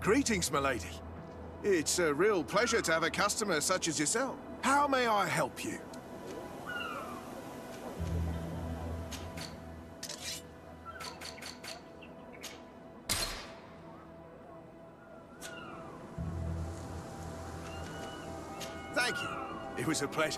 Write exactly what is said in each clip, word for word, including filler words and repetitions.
Greetings, milady. It's a real pleasure to have a customer such as yourself. How may I help you? Thank you. It was a pleasure.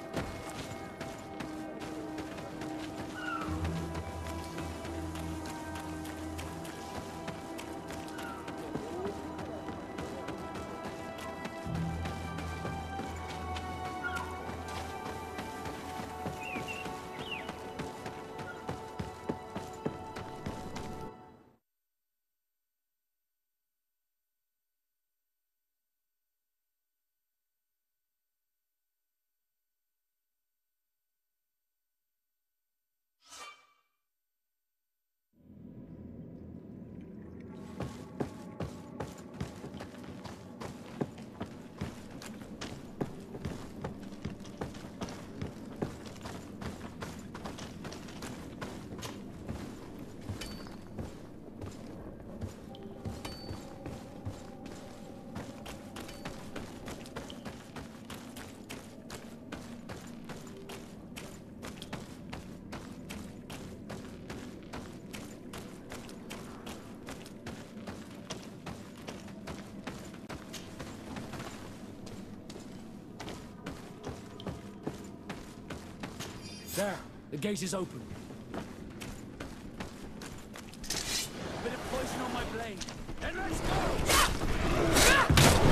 There, the gate is open. Bit of poison on my blade. And let's go!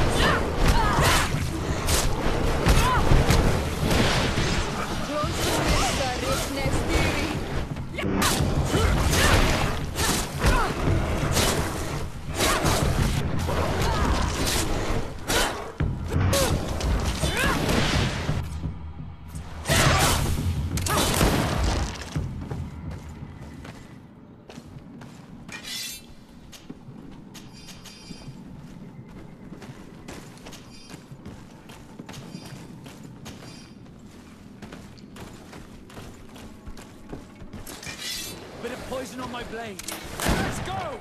Bit of poison on my blade. And let's go!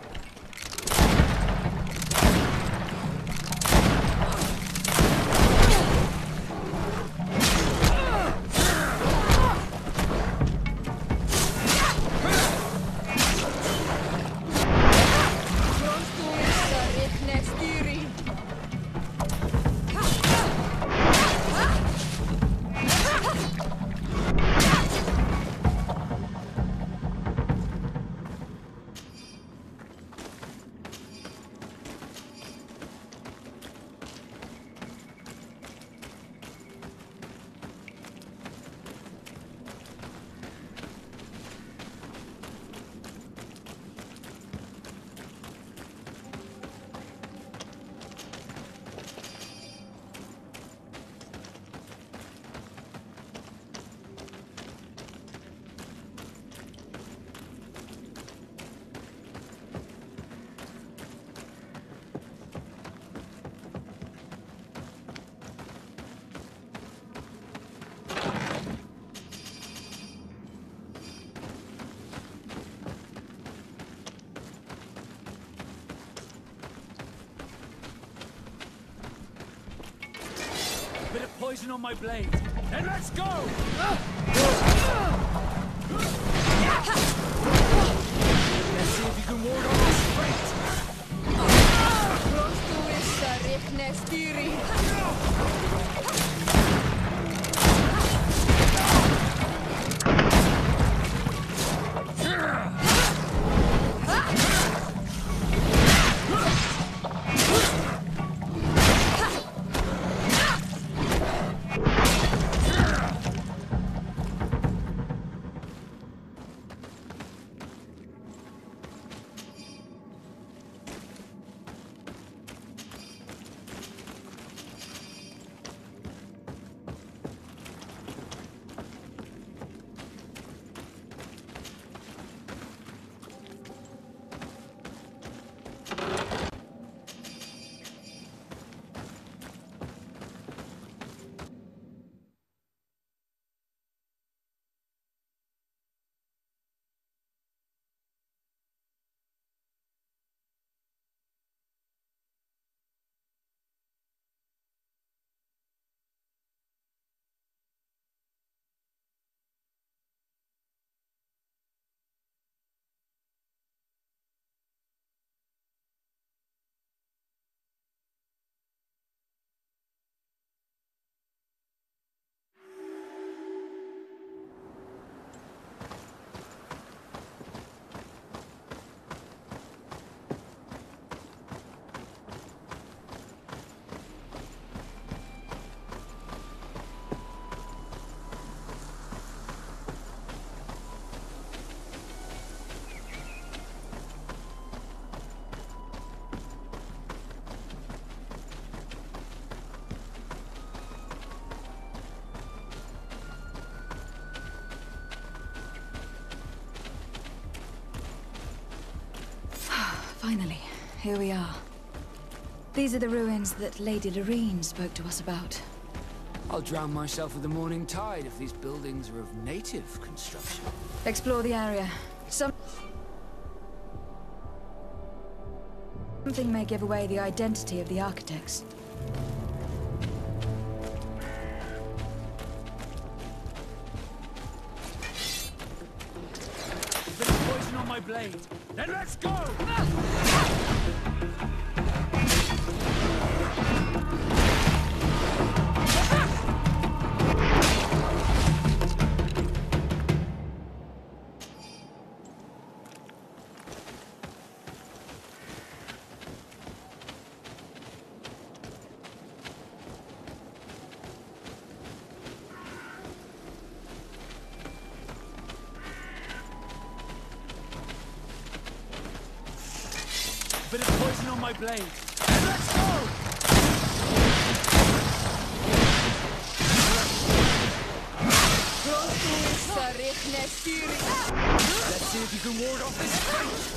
Bit of poison on my blade. And let's go! Let's see if you can ward off this fate. Finally, here we are. These are the ruins that Lady Lorene spoke to us about. I'll drown myself with the morning tide if these buildings are of native construction. Explore the area. Some... Something may give away the identity of the architects. Bit of poison on my blade. Then let's go! Bit of poison on my blade. And let's go! Let's see if you can ward off this fight!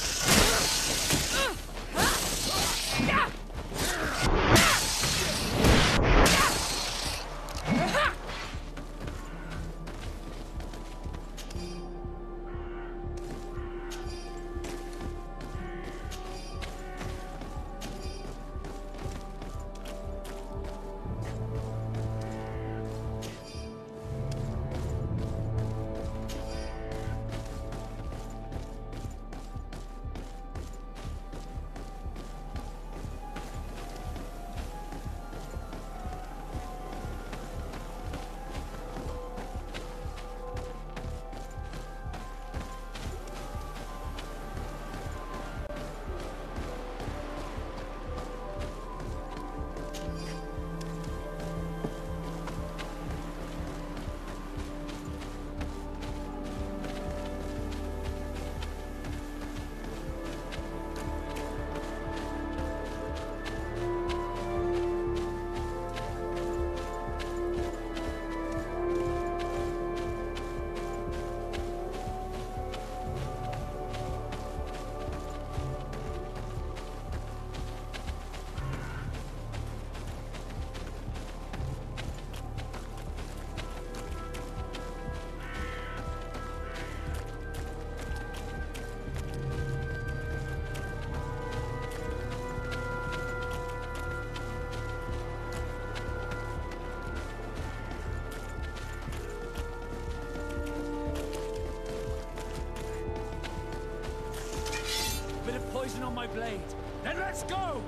Poison on my blade. Then let's go!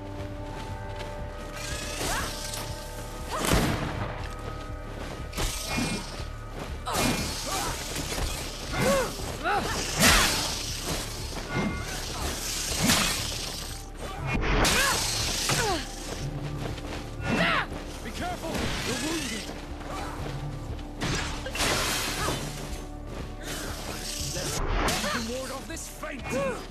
Be careful! You're wounded! Let's ward off this feint!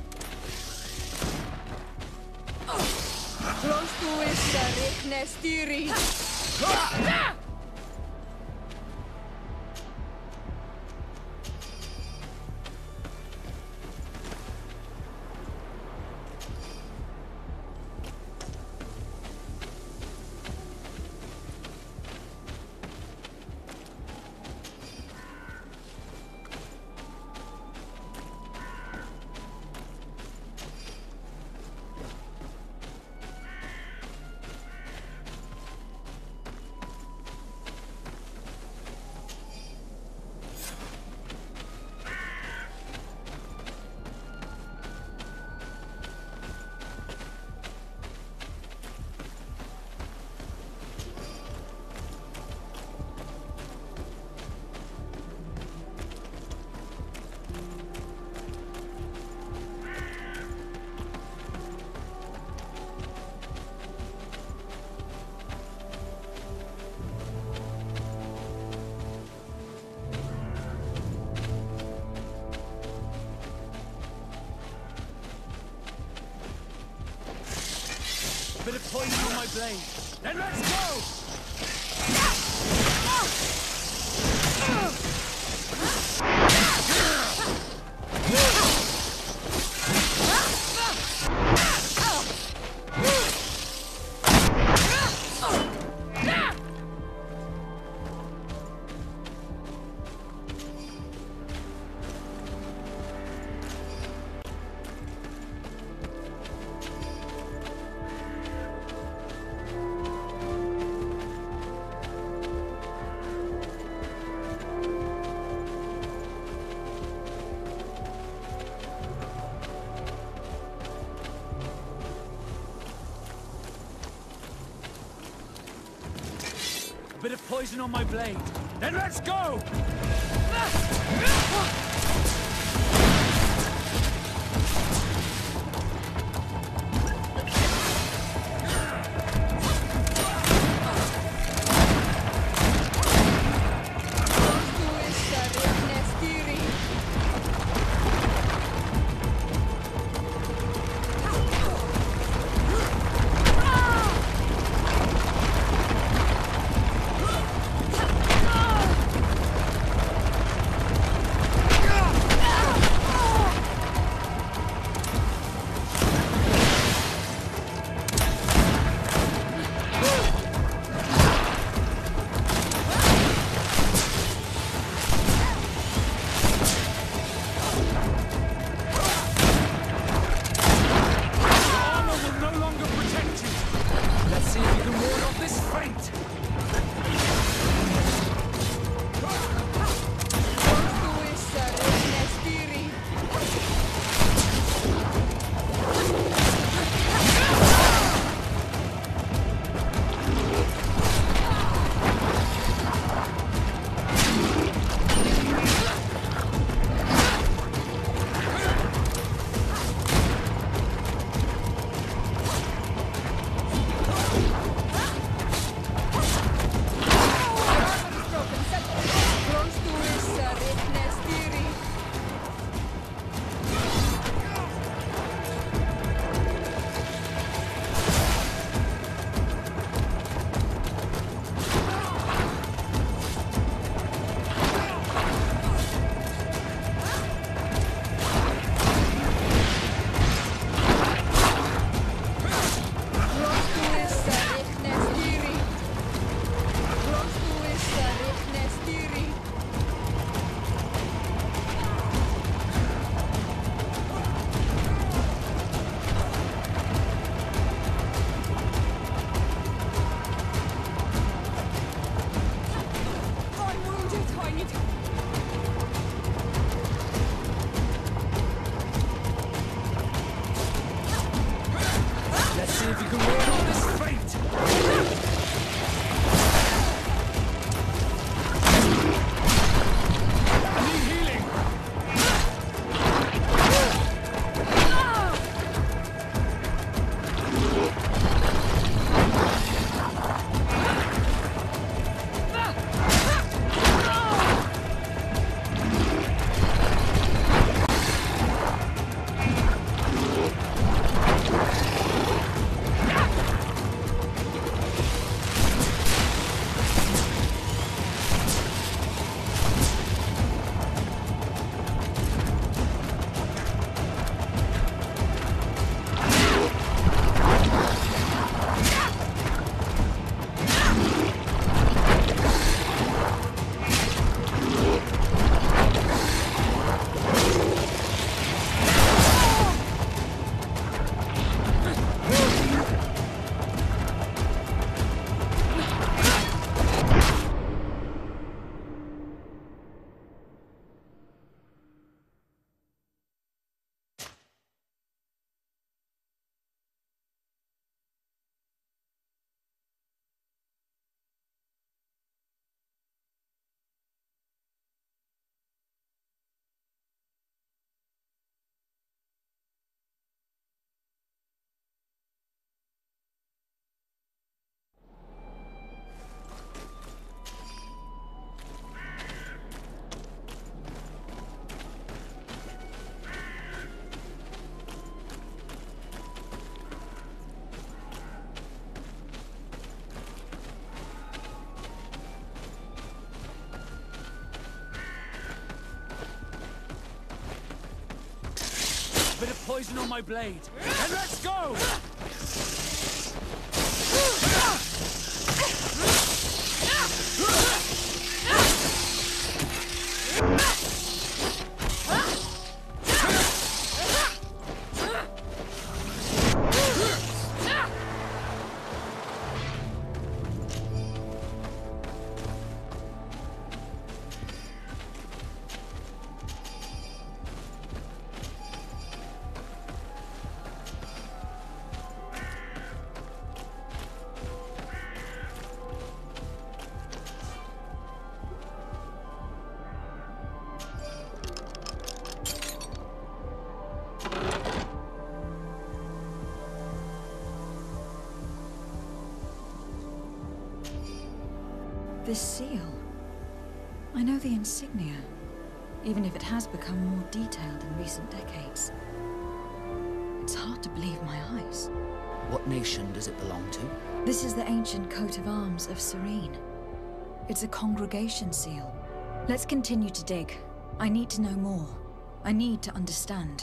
Bit of poison on my blade. Then let's go! bit of poison on my blade. Then let's go! Bit of poison on my blade. And let's go! This seal. I know the insignia, even if it has become more detailed in recent decades. It's hard to believe my eyes. What nation does it belong to? This is the ancient coat of arms of Serene. It's a congregation seal. Let's continue to dig. I need to know more. I need to understand.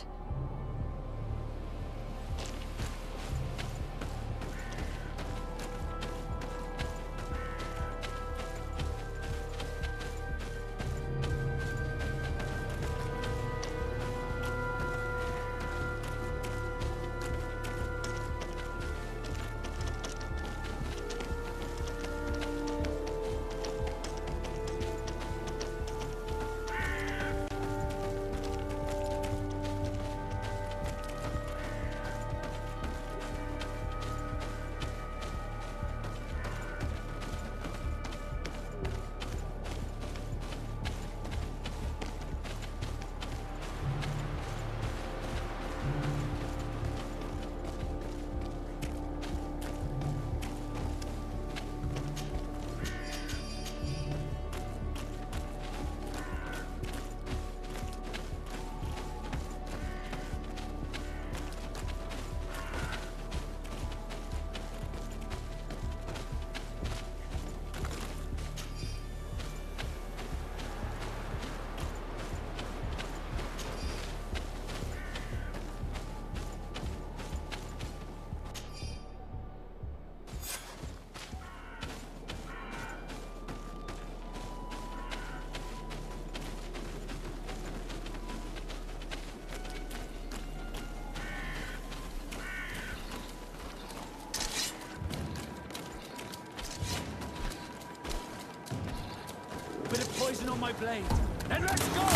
Bit of poison on my blade. Then let's go!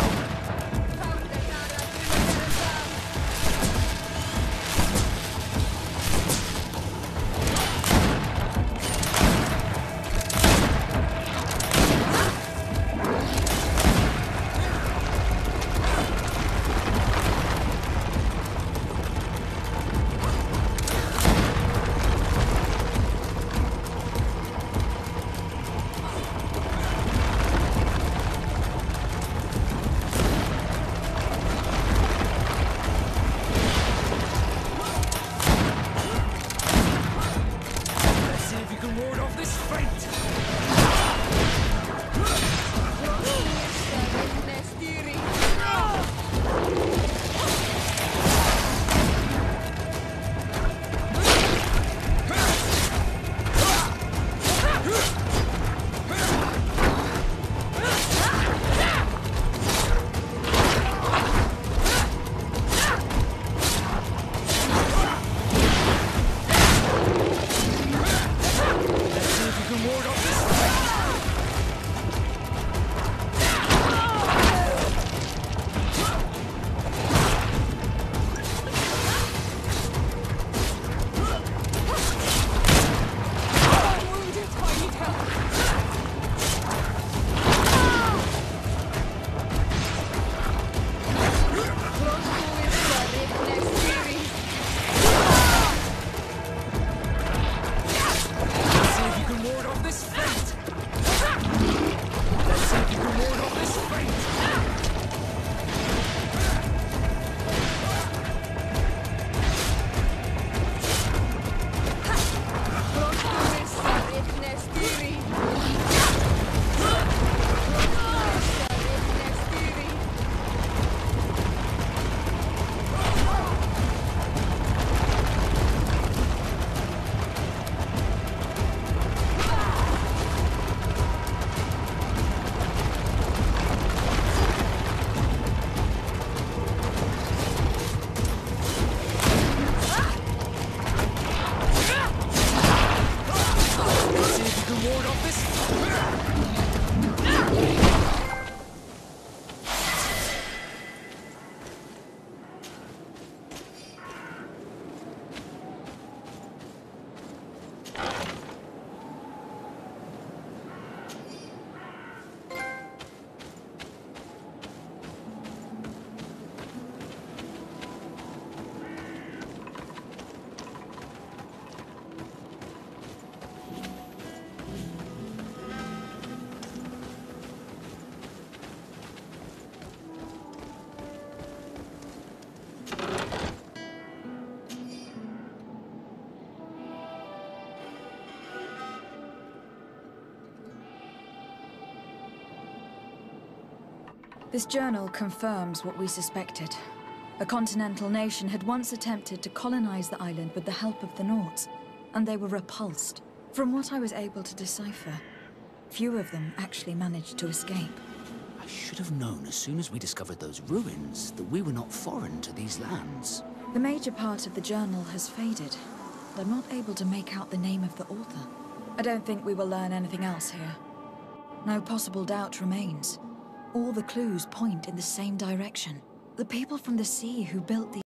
This journal confirms what we suspected. A continental nation had once attempted to colonize the island with the help of the Nauts, and they were repulsed. From what I was able to decipher, few of them actually managed to escape. I should have known as soon as we discovered those ruins that we were not foreign to these lands. The major part of the journal has faded, but I'm not able to make out the name of the author. I don't think we will learn anything else here. No possible doubt remains. All the clues point in the same direction. The people from the sea who built the